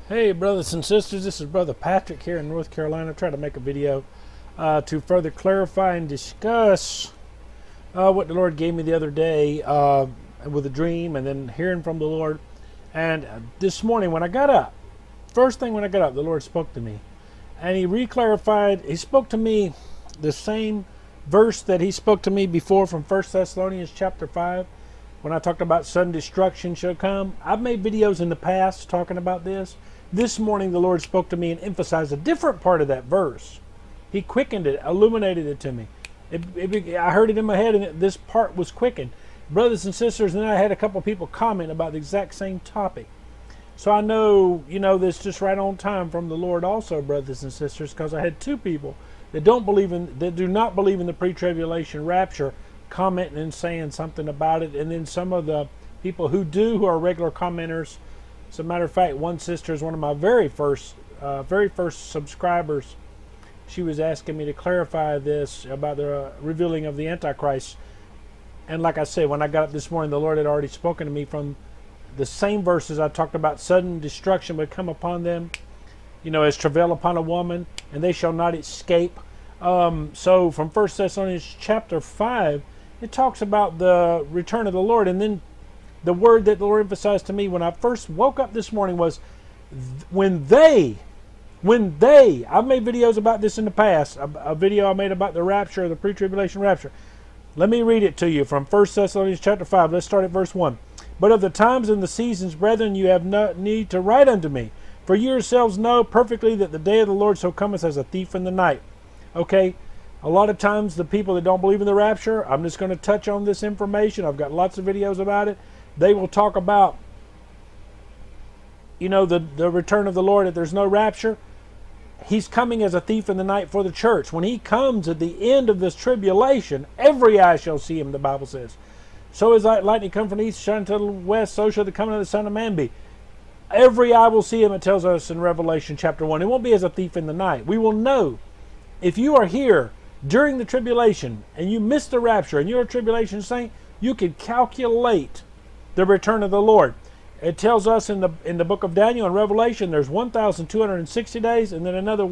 Hey brothers and sisters, this is Brother Patrick here in North Carolina. I tried to make a video to further clarify and discuss what the Lord gave me the other day with a dream and then hearing from the Lord. And this morning when I got up, first thing when I got up, the Lord spoke to me. And He re-clarified, He spoke to me the same verse that He spoke to me before from 1 Thessalonians chapter 5. When I talked about sudden destruction shall come. I've made videos in the past talking about this. This morning the Lord spoke to me and emphasized a different part of that verse. He quickened it, illuminated it to me. I heard it in my head and this part was quickened. Brothers and sisters, and then I had a couple of people comment about the exact same topic. So I know, this just right on time from the Lord also, brothers and sisters, because I had two people that do not believe in the pre-tribulation rapture commenting and saying something about it, and then some of the people who do, who are regular commenters. As a matter of fact, one sister is one of my very first subscribers. She was asking me to clarify this about the revealing of the Antichrist. And like I said, when I got up this morning, the Lord had already spoken to me from the same verses I talked about. Sudden destruction would come upon them, as travail upon a woman, and they shall not escape. So from 1 Thessalonians chapter 5, it talks about the return of the Lord. And then the word that the Lord emphasized to me when I first woke up this morning was when they, I've made videos about this in the past, a video I made about the rapture, the pre-tribulation rapture. Let me read it to you from 1 Thessalonians chapter 5. Let's start at verse 1. But of the times and the seasons, brethren, you have no need to write unto me. For you yourselves know perfectly that the day of the Lord so cometh as a thief in the night. Okay? A lot of times the people that don't believe in the rapture, I'm just going to touch on this information. I've got lots of videos about it. They will talk about, the return of the Lord, if there's no rapture. He's coming as a thief in the night for the church. When He comes at the end of this tribulation, every eye shall see Him, the Bible says. So as lightning come from the east, shine to the west, so shall the coming of the Son of Man be. Every eye will see Him, it tells us in Revelation chapter 1. It won't be as a thief in the night. We will know. If you are here during the tribulation and you missed the rapture and you're a tribulation saint, you can calculate the return of the Lord. It tells us in the book of Daniel and Revelation there's 1,260 days and then another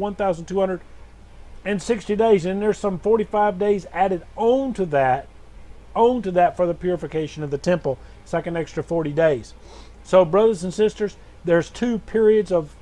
1,260 days, and there's some 45 days added on to that for the purification of the temple. It's like an extra 40 days. So brothers and sisters, there's two periods of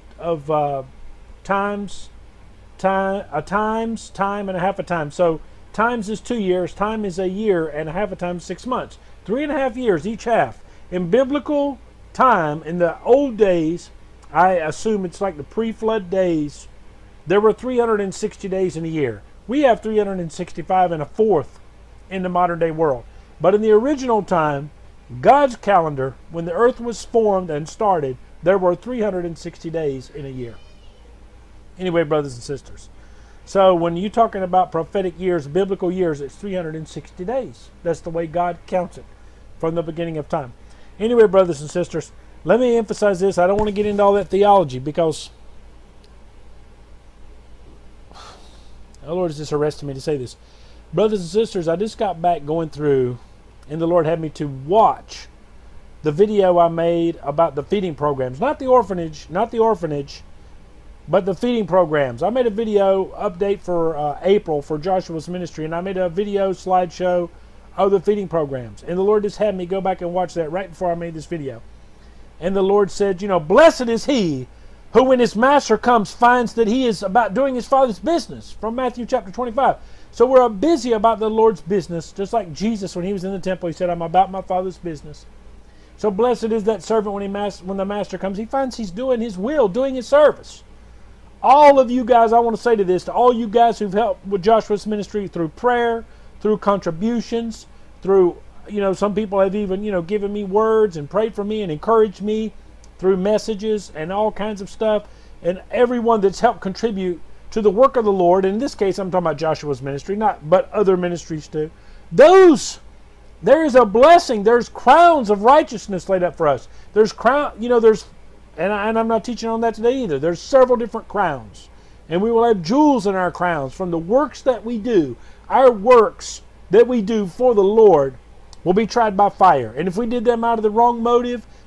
times, time and a half a time. So times is 2 years, time is a year, and a half a time is 6 months. 3.5 years each half. In biblical time, in the old days, I assume it's like the pre-flood days, there were 360 days in a year. We have 365 and a fourth in the modern day world. But in the original time, God's calendar, when the earth was formed and started, there were 360 days in a year. Anyway, brothers and sisters. So when you're talking about prophetic years, biblical years, it's 360 days. That's the way God counts it from the beginning of time. Anyway, brothers and sisters, let me emphasize this. I don't want to get into all that theology because the Lord has just arrested me to say this. Brothers and sisters, I just got back going through, and the Lord had me to watch the video I made about the feeding programs. Not the orphanage, but the feeding programs. I made a video update for April for Joshua's ministry, and I made a video slideshow of the feeding programs. And the Lord just had me go back and watch that right before I made this video. And the Lord said, blessed is he who when his master comes finds that he is about doing his Father's business, from Matthew chapter 25. So we're busy about the Lord's business, just like Jesus when He was in the temple. He said, I'm about my Father's business. So blessed is that servant when the master comes. He finds he's doing his will, doing his service. All of you guys, I want to say to all you guys who've helped with Joshua's ministry through prayer, through contributions, through, some people have even, given me words and prayed for me and encouraged me through messages and all kinds of stuff. And everyone that's helped contribute to the work of the Lord, in this case I'm talking about Joshua's ministry, but other ministries too. There is a blessing. There's crowns of righteousness laid up for us. There's and I'm not teaching on that today either. There's several different crowns. And we will have jewels in our crowns from the works that we do. Our works that we do for the Lord will be tried by fire. And if we did them out of the wrong motive,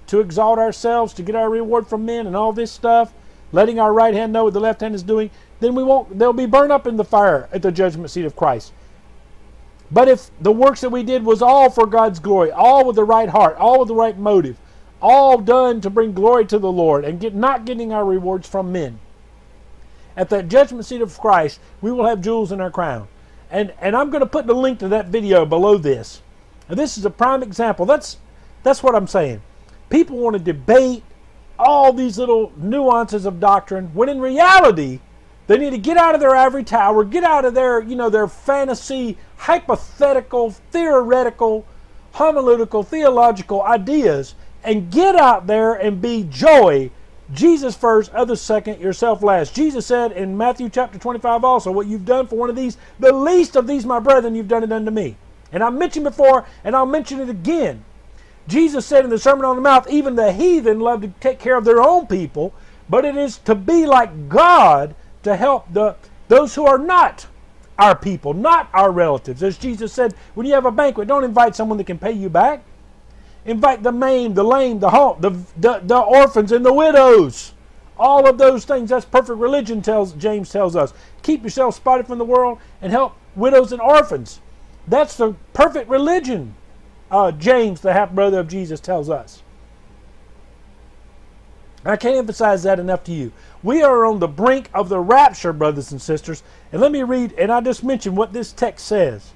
to exalt ourselves, to get our reward from men and all this stuff, letting our right hand know what the left hand is doing, then they'll be burned up in the fire at the judgment seat of Christ. But if the works that we did was all for God's glory, all with the right heart, all with the right motive, all done to bring glory to the Lord and not getting our rewards from men, at the judgment seat of Christ, we will have jewels in our crown. And I'm going to put the link to that video below this. And this is a prime example. That's what I'm saying. People want to debate all these little nuances of doctrine, when in reality, they need to get out of their ivory tower, get out of their, their fantasy, hypothetical, theoretical, homiletical, theological ideas, and get out there and be joy. Jesus first, others second, yourself last. Jesus said in Matthew chapter 25 also, what you've done for one of these, the least of these, my brethren, you've done it unto me. And I mentioned before, and I'll mention it again. Jesus said in the Sermon on the Mount, even the heathen love to take care of their own people, but it is to be like God to help those who are not our people, not our relatives. As Jesus said, when you have a banquet, don't invite someone that can pay you back. Invite the maimed, the lame, the orphans, and the widows. All of those things. That's perfect religion, James tells us. Keep yourself spotted from the world and help widows and orphans. That's the perfect religion, James, the half-brother of Jesus, tells us. I can't emphasize that enough to you. We are on the brink of the rapture, brothers and sisters. And let me read, and I just mentioned what this text says.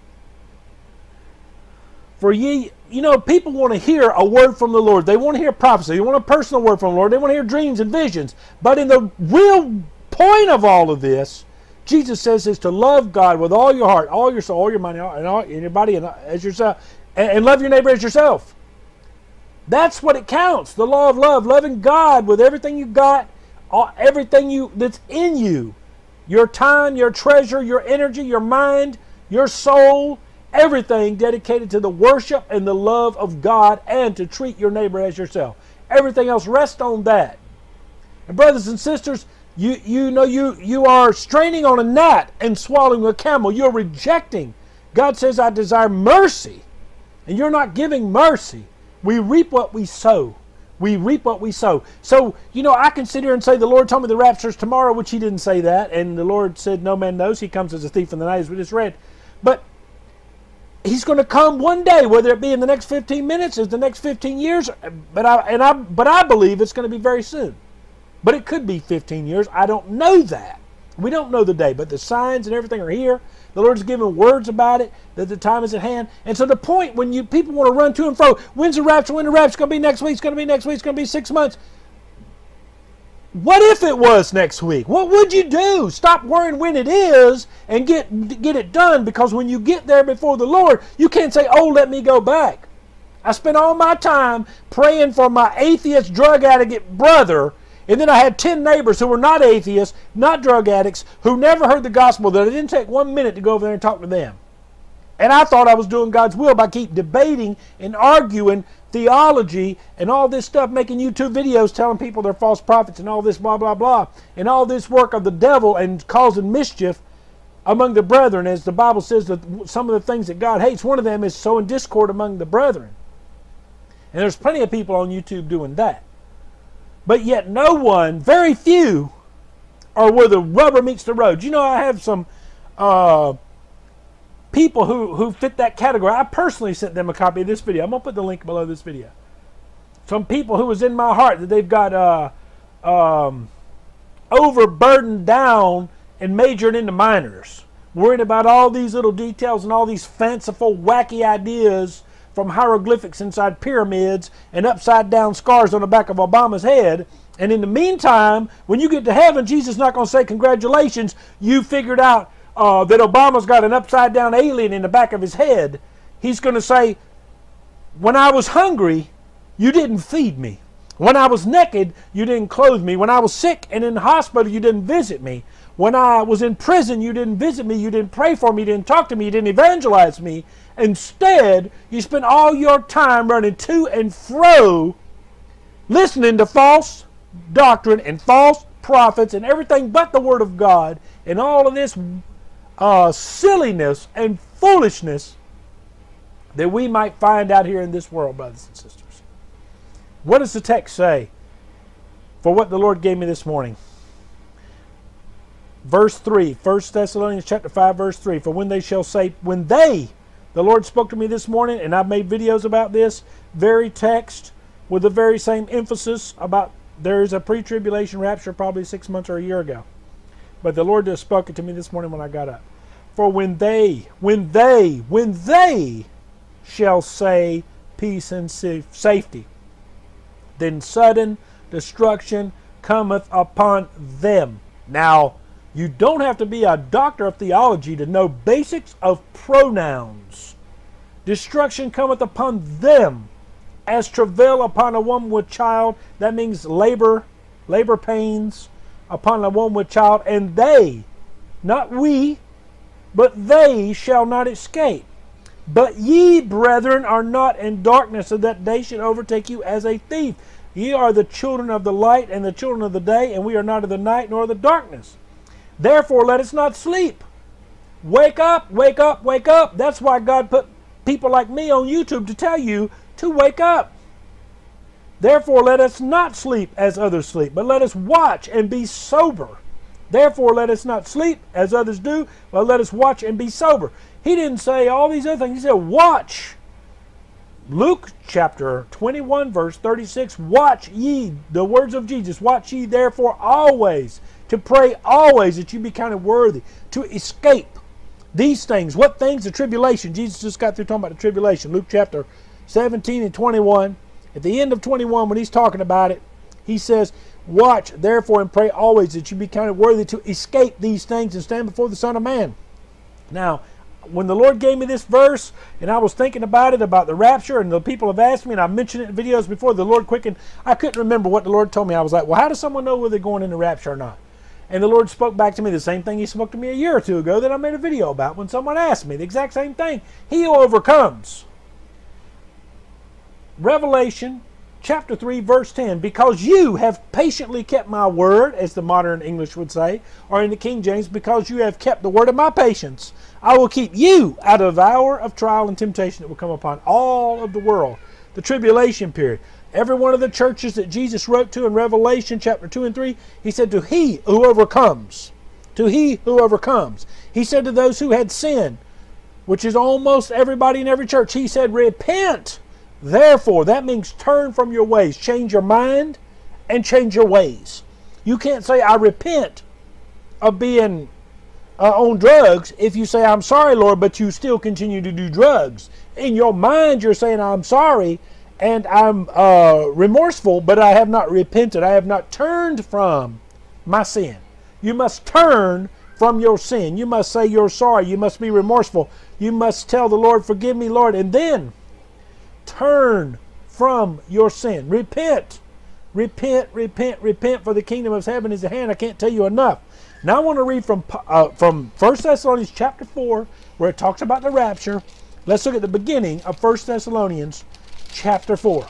For ye, people want to hear a word from the Lord. They want to hear prophecy. They want a personal word from the Lord. They want to hear dreams and visions. But in the real point of all of this, Jesus says, is to love God with all your heart, all your soul, all your mind, and all your body, and as yourself, and love your neighbor as yourself. That's what it counts. The law of love, loving God with everything you got, everything that's in you, your time, your treasure, your energy, your mind, your soul, everything dedicated to the worship and the love of God and to treat your neighbor as yourself. Everything else rests on that. And brothers and sisters, you are straining on a gnat and swallowing a camel. You're rejecting. God says, I desire mercy. And you're not giving mercy. We reap what we sow. We reap what we sow. So, I can sit here and say, the Lord told me the rapture is tomorrow, which he didn't say that. And the Lord said, no man knows. He comes as a thief in the night, as we just read. But he's going to come one day, whether it be in the next 15 minutes, or the next 15 years. But I believe it's going to be very soon. But it could be 15 years. I don't know that. We don't know the day. But the signs and everything are here. The Lord's given words about it, that the time is at hand. And so the point when people want to run to and fro, when's the rapture? When the rapture's going to be next week? It's going to be next week. It's going to be 6 months. What if it was next week? What would you do? Stop worrying when it is and get it done, because when you get there before the Lord, you can't say, oh, let me go back. I spent all my time praying for my atheist drug addict brother, and then I had 10 neighbors who were not atheists, not drug addicts, who never heard the gospel, that it didn't take 1 minute to go over there and talk to them. And I thought I was doing God's will by keep debating and arguing theology and all this stuff, making YouTube videos telling people they're false prophets and all this blah, blah, blah, and all this work of the devil and causing mischief among the brethren. As the Bible says, that some of the things that God hates, one of them is sowing discord among the brethren. And there's plenty of people on YouTube doing that. But yet no one, very few, are where the rubber meets the road. I have some people who fit that category. I personally sent them a copy of this video. I'm going to put the link below this video. Some people who was in my heart that they've got overburdened down and majored into minors, worrying about all these little details and all these fanciful, wacky ideas, from hieroglyphics inside pyramids and upside down scars on the back of Obama's head. And in the meantime, when you get to heaven, Jesus is not going to say, congratulations, you figured out that Obama's got an upside down alien in the back of his head. He's going to say, when I was hungry, you didn't feed me. When I was naked, you didn't clothe me. When I was sick and in the hospital, you didn't visit me. When I was in prison, you didn't visit me. You didn't pray for me. You didn't talk to me. You didn't evangelize me. Instead, you spent all your time running to and fro, listening to false doctrine and false prophets and everything but the Word of God, and all of this silliness and foolishness that we might find out here in this world, brothers and sisters. What does the text say for what the Lord gave me this morning? Verse 3, 1 Thessalonians chapter 5, verse 3. For when they shall say, the Lord spoke to me this morning, and I've made videos about this very text with the very same emphasis about there is a pre-tribulation rapture probably 6 months or a year ago. But the Lord just spoke it to me this morning when I got up. For when they shall say peace and safety, then sudden destruction cometh upon them. Now, you don't have to be a doctor of theology to know basics of pronouns. Destruction cometh upon them as travail upon a woman with child. That means labor pains upon a woman with child. And they, not we, but they shall not escape. But ye, brethren, are not in darkness, so that day should overtake you as a thief. Ye are the children of the light and the children of the day, and we are not of the night nor of the darkness. Therefore let us not sleep. Wake up, wake up, wake up. That's why God put people like me on YouTube to tell you to wake up. Therefore let us not sleep as others sleep, but let us watch and be sober. Therefore let us not sleep as others do, but let us watch and be sober. He didn't say all these other things. He said watch. Luke chapter 21 verse 36, watch ye, the words of Jesus, watch ye therefore always, to pray always that you be counted worthy, to escape these things. What things? The tribulation. Jesus just got through talking about the tribulation. Luke chapter 17 and 21. At the end of 21, when he's talking about it, he says, watch therefore and pray always that you be counted worthy to escape these things and stand before the Son of Man. Now, when the Lord gave me this verse, and I was thinking about it, about the rapture, and the people have asked me, and I mentioned it in videos before, the Lord quickened, I couldn't remember what the Lord told me. I was like, well, how does someone know whether they're going into rapture or not? And the Lord spoke back to me the same thing He spoke to me a year or two ago that I made a video about when someone asked me the exact same thing. He who overcomes. Revelation chapter 3 verse 10, because you have patiently kept my word, as the modern English would say, or in the King James, because you have kept the word of my patience, I will keep you out of the hour of trial and temptation that will come upon all of the world. The tribulation period. Every one of the churches that Jesus wrote to in Revelation chapter 2 and 3, He said to he who overcomes. To he who overcomes. He said to those who had sinned, which is almost everybody in every church, He said, repent. Therefore, that means turn from your ways. Change your mind and change your ways. You can't say, I repent of being on drugs if you say, I'm sorry, Lord, but you still continue to do drugs. In your mind, you're saying, I'm sorry and I'm remorseful, but I have not repented. I have not turned from my sin. You must turn from your sin. You must say you're sorry. You must be remorseful. You must tell the Lord, forgive me, Lord, and then turn from your sin. Repent. Repent, repent, repent, for the kingdom of heaven is at hand. I can't tell you enough. Now I want to read from 1 Thessalonians chapter 4, where it talks about the rapture. Let's look at the beginning of 1 Thessalonians chapter 4.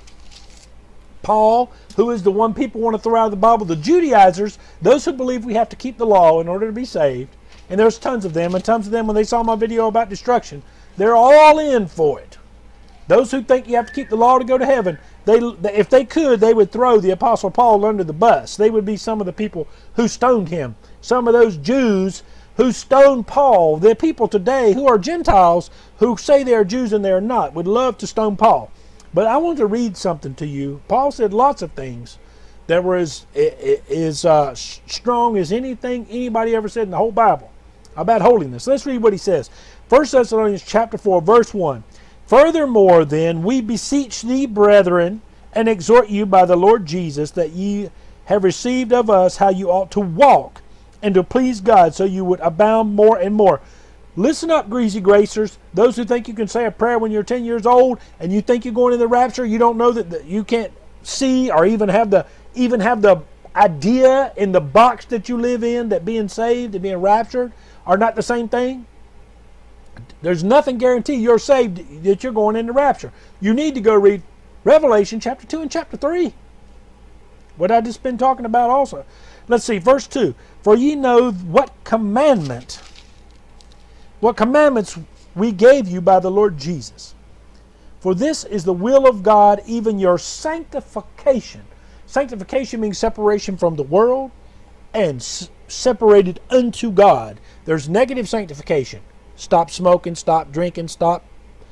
Paul, who is the one people want to throw out of the Bible, the Judaizers, those who believe we have to keep the law in order to be saved, and there's tons of them, and tons of them, when they saw my video about destruction, they're all in for it. Those who think you have to keep the law to go to heaven, if they could, they would throw the Apostle Paul under the bus. They would be some of the people who stoned him. Some of those Jews who stoned Paul, the people today who are Gentiles, who say they are Jews and they are not, would love to stone Paul. But I want to read something to you. Paul said lots of things that were as strong as anything anybody ever said in the whole Bible about holiness. Let's read what he says. 1 Thessalonians chapter 4, verse 1. Furthermore, then, we beseech thee, brethren, and exhort you by the Lord Jesus, that ye have received of us how you ought to walk, and to please God, so you would abound more and more. Listen up, greasy gracers. Those who think you can say a prayer when you're 10 years old, and you think you're going in the rapture, you don't know that you can't see or even have the idea in the box that you live in that being saved and being raptured are not the same thing. There's nothing guarantee you're saved that you're going into rapture. You need to go read Revelation chapter 2 and chapter 3. What I just been talking about also. Let's see, verse 2. For ye know what commandments we gave you by the Lord Jesus. For this is the will of God, even your sanctification. Sanctification means separation from the world and separated unto God. There's negative sanctification. Stop smoking, stop drinking, stop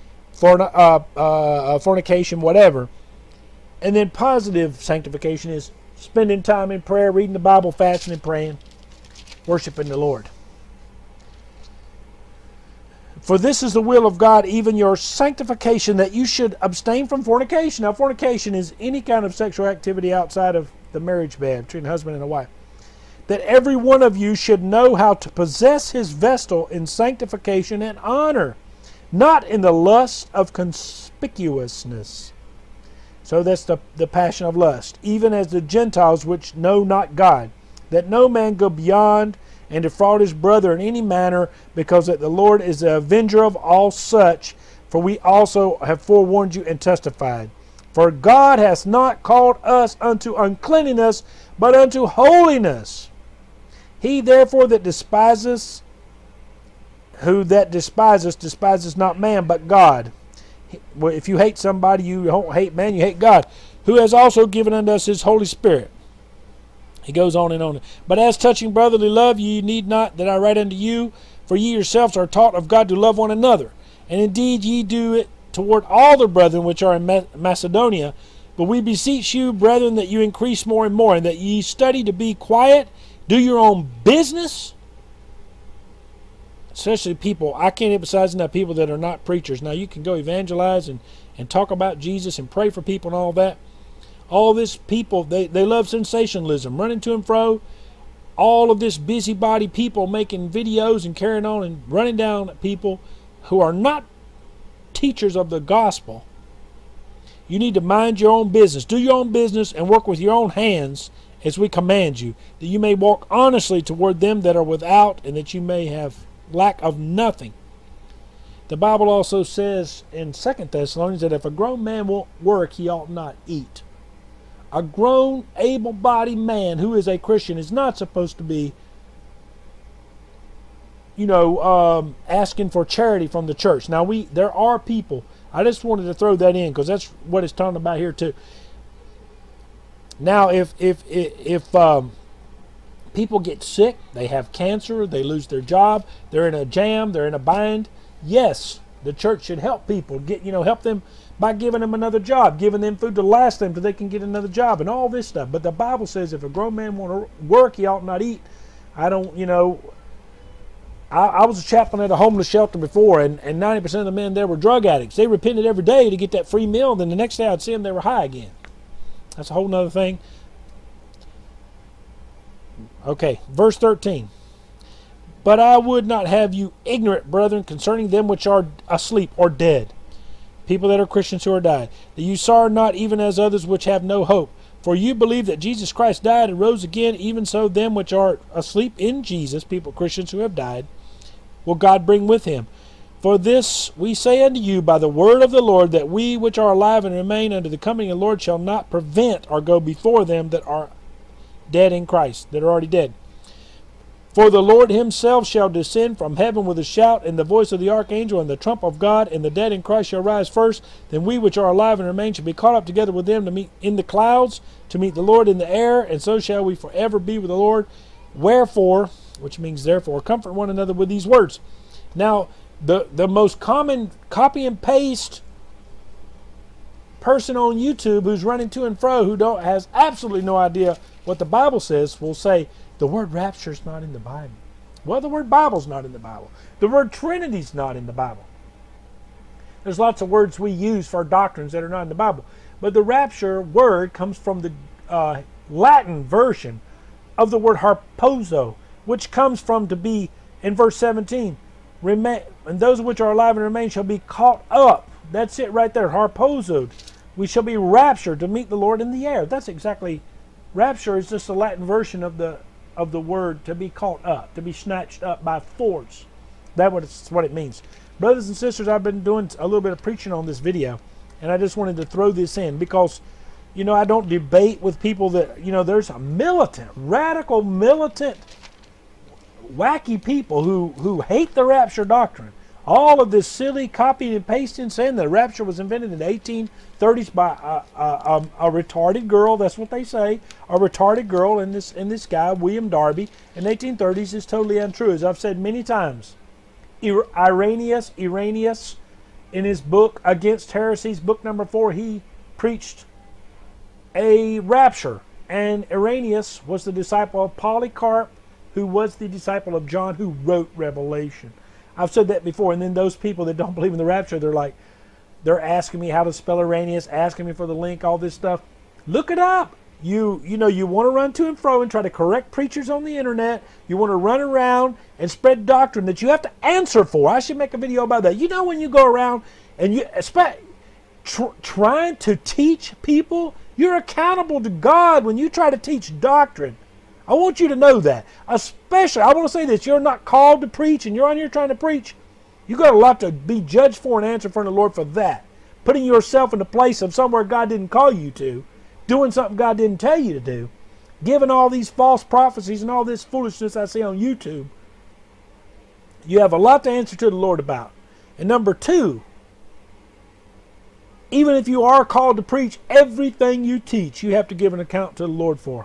fornication, whatever. And then positive sanctification is spending time in prayer, reading the Bible, fasting and praying, worshiping the Lord. For this is the will of God, even your sanctification, that you should abstain from fornication. Now, fornication is any kind of sexual activity outside of the marriage bed between a husband and a wife. That every one of you should know how to possess his vessel in sanctification and honor, not in the lust of conspicuousness. So that's the passion of lust. Even as the Gentiles which know not God, that no man go beyond and defraud his brother in any manner, because that the Lord is the avenger of all such. For we also have forewarned you and testified. For God hath not called us unto uncleanness, but unto holiness. He therefore that despises, despises not man, but God. If you hate somebody, you don't hate man, you hate God, who has also given unto us his Holy Spirit. He goes on and on. But as touching brotherly love, ye need not that I write unto you, for ye yourselves are taught of God to love one another. And indeed ye do it toward all the brethren which are in Macedonia. But we beseech you, brethren, that you increase more and more, and that ye study to be quiet, do your own business. Especially people, I can't emphasize enough, people that are not preachers. Now you can go evangelize and talk about Jesus and pray for people and all that. All this people, they love sensationalism, running to and fro. All of this busybody people making videos and carrying on and running down at people who are not teachers of the gospel. You need to mind your own business. Do your own business and work with your own hands as we command you, that you may walk honestly toward them that are without, and that you may have lack of nothing. The Bible also says in 2 Thessalonians that if a grown man won't work, he ought not eat. A grown, able-bodied man who is a Christian is not supposed to be, asking for charity from the church. Now, there are people, I just wanted to throw that in because that's what it's talking about here too. Now, if people get sick, they have cancer, they lose their job, they're in a jam, they're in a bind, yes, the church should help people, help them by giving them another job, giving them food to last them till they can get another job and all this stuff. But the Bible says if a grown man want to work, he ought not eat. I was a chaplain at a homeless shelter before, and 90% of the men there were drug addicts. They repented every day to get that free meal, then the next day I'd see them, they were high again. That's a whole nother thing. Okay, verse 13. But I would not have you ignorant, brethren, concerning them which are asleep or dead, people that are Christians who are died, that you sorrow not even as others which have no hope. For you believe that Jesus Christ died and rose again, even so them which are asleep in Jesus, people, Christians who have died, will God bring with him. For this we say unto you by the word of the Lord, that we which are alive and remain unto the coming of the Lord shall not prevent or go before them that are dead in Christ, that are already dead. For the Lord himself shall descend from heaven with a shout, and the voice of the archangel, and the trump of God, and the dead in Christ shall rise first. Then we which are alive and remain shall be caught up together with them to meet in the clouds, to meet the Lord in the air, and so shall we forever be with the Lord. Wherefore, which means therefore, comfort one another with these words. Now, the most common copy and paste person on YouTube who's running to and fro, who has absolutely no idea what the Bible says, will say, the word rapture is not in the Bible. Well, the word Bible's not in the Bible. The word Trinity's not in the Bible. There's lots of words we use for our doctrines that are not in the Bible. But the rapture word comes from the Latin version of the word harpozo, which comes from to be, in verse 17, and those which are alive and remain shall be caught up. That's it right there, harpozoed. We shall be raptured to meet the Lord in the air. That's exactly, rapture is just the Latin version of the word to be caught up, to be snatched up by force. That's what it means. Brothers and sisters, I've been doing a little bit of preaching on this video, and I just wanted to throw this in because, I don't debate with people that, there's a militant, radical, militant, wacky people who hate the rapture doctrine. All of this silly copying and pasting, saying the rapture was invented in the 1830s by a retarded girl. That's what they say, a retarded girl. And this guy, William Darby, in the 1830s, is totally untrue. As I've said many times, Irenaeus, in his book Against Heresies, book number 4, he preached a rapture. And Irenaeus was the disciple of Polycarp, who was the disciple of John, who wrote Revelation. I've said that before, and then those people that don't believe in the rapture, they're asking me how to spell Irenaeus, asking me for the link, all this stuff. Look it up. You want to run to and fro and try to correct preachers on the internet. You want to run around and spread doctrine that you have to answer for. I should make a video about that. You know, when you go around and you trying to teach people, you're accountable to God when you try to teach doctrine. I want you to know that. Especially, I want to say this, you're not called to preach and you're on here trying to preach. You got a lot to be judged for and answer for the Lord for that. Putting yourself in the place of somewhere God didn't call you to, doing something God didn't tell you to do, giving all these false prophecies and all this foolishness I see on YouTube. You have a lot to answer to the Lord about. And number 2, even if you are called to preach, everything you teach, you have to give an account to the Lord for.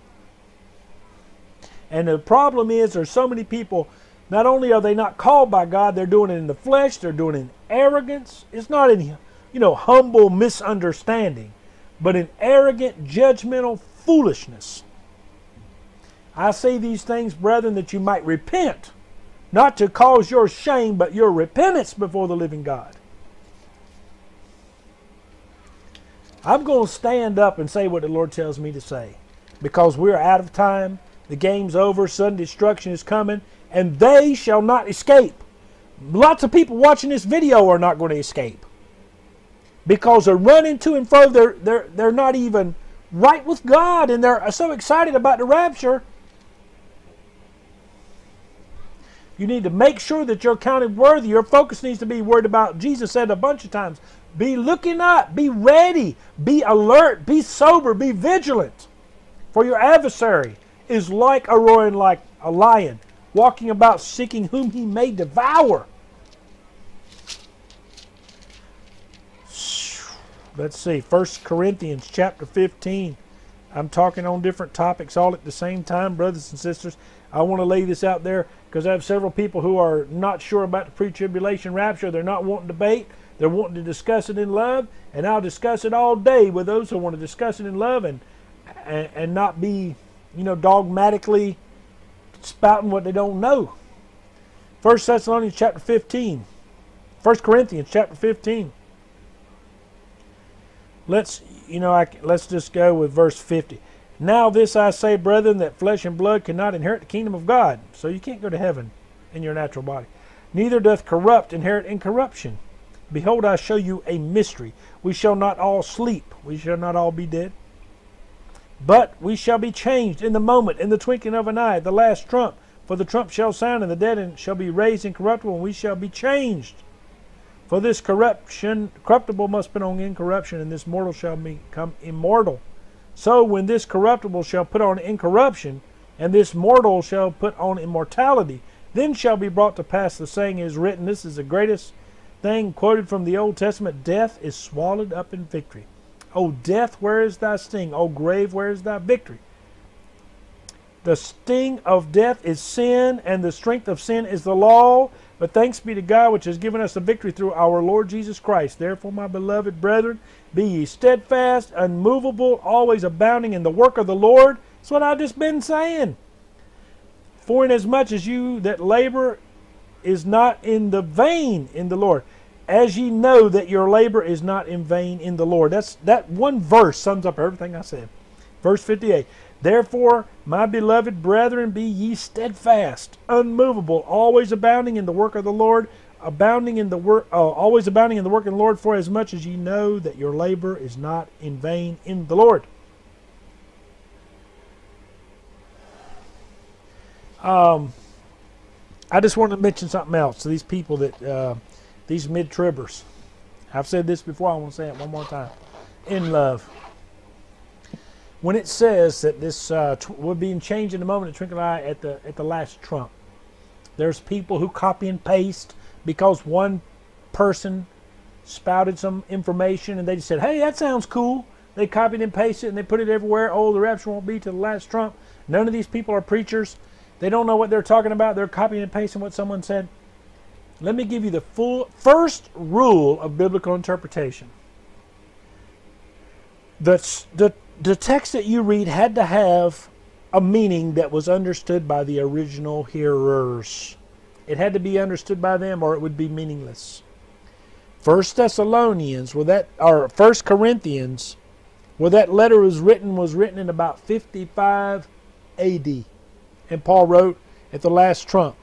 And the problem is there's so many people, not only are they not called by God, they're doing it in the flesh, they're doing it in arrogance. It's not in, humble misunderstanding, but in arrogant, judgmental foolishness. I say these things, brethren, that you might repent, not to cause your shame, but your repentance before the living God. I'm going to stand up and say what the Lord tells me to say, because we're out of time. The game's over. Sudden destruction is coming, and they shall not escape. Lots of people watching this video are not going to escape because they're running to and fro. They're not even right with God, and they're so excited about the rapture. You need to make sure that you're counted worthy. Your focus needs to be worried about. Jesus said a bunch of times, be looking up, be ready, be alert, be sober, be vigilant. For your adversary is like a roaring, like a lion, walking about seeking whom he may devour. Let's see, 1 Corinthians chapter 15. I'm talking on different topics all at the same time, brothers and sisters. I want to lay this out there because I have several people who are not sure about the pre-tribulation rapture. They're not wanting to debate. They're wanting to discuss it in love, and I'll discuss it all day with those who want to discuss it in love and not be, dogmatically spouting what they don't know. 1 Thessalonians chapter 15. 1 Corinthians chapter 15. Let's just go with verse 50. Now this I say, brethren, that flesh and blood cannot inherit the kingdom of God. So you can't go to heaven in your natural body. Neither doth corrupt inherit incorruption. Behold, I show you a mystery. We shall not all sleep. We shall not all be dead. But we shall be changed in the moment, in the twinkling of an eye, the last trump. For the trump shall sound, and the dead shall be raised incorruptible, and we shall be changed. For this corruptible must put on incorruption, and this mortal shall become immortal. So when this corruptible shall put on incorruption, and this mortal shall put on immortality, then shall be brought to pass the saying is written. This is the greatest thing quoted from the Old Testament. Death is swallowed up in victory. O death, where is thy sting? O grave, where is thy victory? The sting of death is sin, and the strength of sin is the law. But thanks be to God, which has given us the victory through our Lord Jesus Christ. Therefore, my beloved brethren, be ye steadfast, unmovable, always abounding in the work of the Lord. That's what I've just been saying. For inasmuch as you that labor is not in the vain in the Lord, as ye know that your labor is not in vain in the Lord. That one verse sums up everything I said. Verse 58. Therefore, my beloved brethren, be ye steadfast, unmovable, always abounding in the work of the Lord, always abounding in the work of the Lord, for as much as ye know that your labor is not in vain in the Lord. I just want to mention something else to these people that these mid-tribbers. I've said this before. I want to say it one more time. In love. When it says that this we're being changed in a moment, a twinkling eye at the last trump, there's people who copy and paste because one person spouted some information and they just said, hey, that sounds cool. They copied and pasted it and they put it everywhere. Oh, the rapture won't be till the last trump. None of these people are preachers. They don't know what they're talking about. They're copying and pasting what someone said. Let me give you the first rule of biblical interpretation. The text that you read had to have a meaning that was understood by the original hearers. It had to be understood by them or it would be meaningless. 1 Thessalonians, or 1 Corinthians, where that letter was written in about 55 AD. And Paul wrote, at the last trump,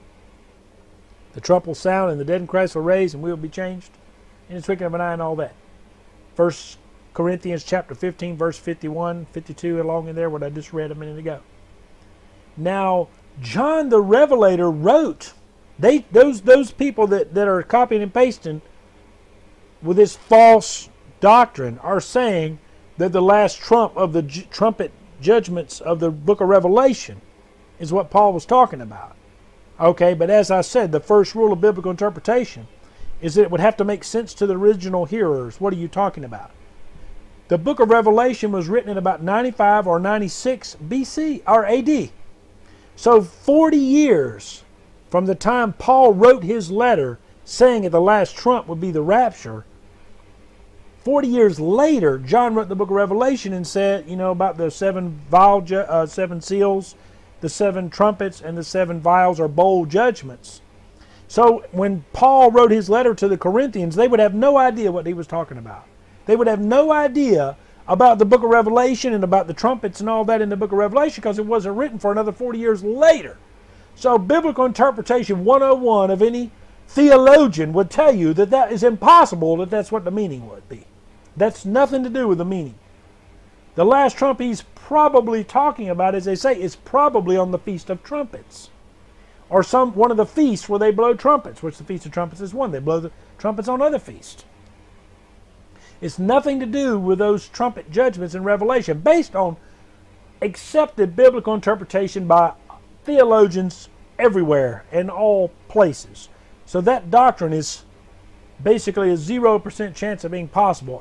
the trump will sound and the dead in Christ will raise and we will be changed in the twinkling of an eye and all that. 1 Corinthians chapter 15, verse 51, 52, along in there, what I just read a minute ago. Now, John the Revelator wrote, those people that are copying and pasting with this false doctrine are saying that the last trump of the trumpet judgments of the book of Revelation is what Paul was talking about. Okay, but as I said, the first rule of biblical interpretation is that it would have to make sense to the original hearers. What are you talking about? The book of Revelation was written in about 95 or 96 BC or AD. So 40 years from the time Paul wrote his letter saying that the last trump would be the rapture, 40 years later, John wrote the book of Revelation and said, about the seven seals, the seven trumpets, and the seven vials or bowl judgments. So when Paul wrote his letter to the Corinthians, they would have no idea what he was talking about. They would have no idea about the book of Revelation and about the trumpets and all that in the book of Revelation because it wasn't written for another 40 years later. So biblical interpretation 101 of any theologian would tell you that that is impossible, that that's what the meaning would be. That's nothing to do with the meaning. The last trump he's probably talking about, as they say, is probably on the Feast of Trumpets. Or one of the feasts where they blow trumpets, which the Feast of Trumpets is one. They blow the trumpets on other feasts. It's nothing to do with those trumpet judgments in Revelation, based on accepted biblical interpretation by theologians everywhere in all places. So that doctrine is basically a 0% chance of being possible.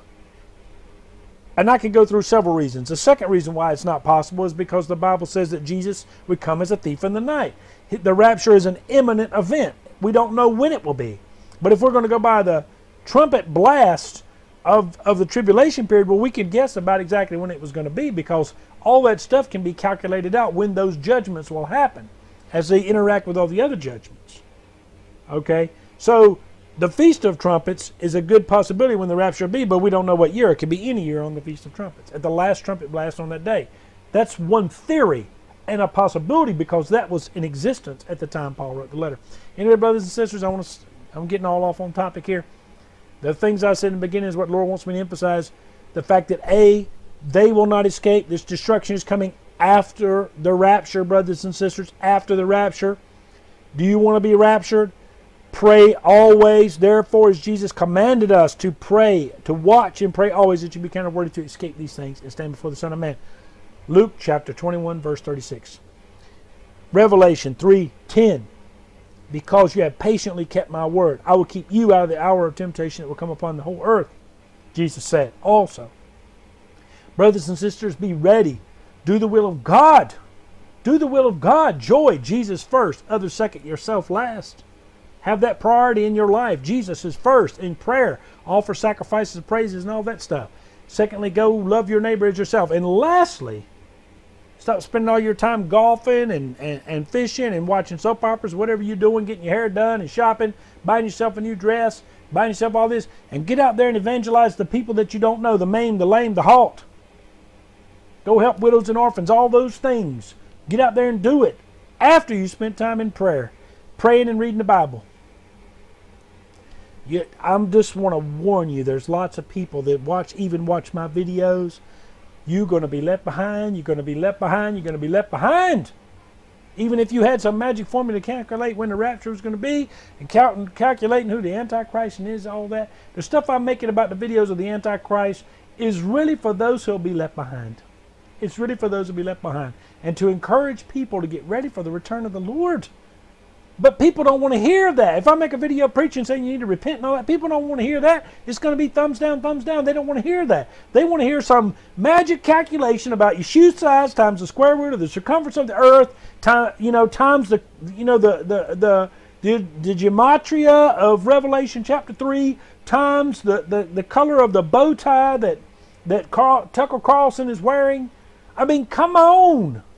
And I can go through several reasons. The second reason why it's not possible is because the Bible says that Jesus would come as a thief in the night. The rapture is an imminent event. We don't know when it will be. But if we're going to go by the trumpet blast of the tribulation period, well, we can guess about exactly when it was going to be because all that stuff can be calculated out when those judgments will happen as they interact with all the other judgments. Okay? So the Feast of Trumpets is a good possibility when the rapture will be, but we don't know what year. It could be any year on the Feast of Trumpets, at the last trumpet blast on that day. That's one theory and a possibility because that was in existence at the time Paul wrote the letter. Anyway, brothers and sisters, I'm getting all off on topic here. The things I said in the beginning is what the Lord wants me to emphasize. The fact that A, they will not escape. This destruction is coming after the rapture, brothers and sisters, after the rapture. Do you want to be raptured? Pray always. Therefore, as Jesus commanded us to pray, to watch and pray always, that you be counted worthy to escape these things and stand before the Son of Man. Luke chapter 21, verse 36. Revelation 3:10. Because you have patiently kept my word, I will keep you out of the hour of temptation that will come upon the whole earth. Jesus said also. Brothers and sisters, be ready. Do the will of God. Do the will of God. Joy, Jesus first, others second, yourself last. Have that priority in your life. Jesus is first in prayer. Offer sacrifices, praises, and all that stuff. Secondly, go love your neighbor as yourself. And lastly, stop spending all your time golfing and fishing and watching soap operas, whatever you're doing, getting your hair done and shopping, buying yourself a new dress, buying yourself all this, and get out there and evangelize the people that you don't know, the maimed, the lame, the halt. Go help widows and orphans, all those things. Get out there and do it after you spent time in prayer, praying and reading the Bible. I just want to warn you, there's lots of people that even watch my videos. You're going to be left behind. You're going to be left behind. You're going to be left behind. Even if you had some magic formula to calculate when the rapture was going to be and calculating who the Antichrist is, all that. The stuff I'm making about the videos of the Antichrist is really for those who will be left behind. It's really for those who will be left behind. And to encourage people to get ready for the return of the Lord. But people don't want to hear that. If I make a video preaching saying you need to repent and all that, people don't want to hear that. It's going to be thumbs down, thumbs down. They don't want to hear that. They want to hear some magic calculation about your shoe size times the square root of the circumference of the earth, times the gematria of Revelation chapter 3, times the color of the bow tie that Tucker Carlson is wearing. I mean, come on.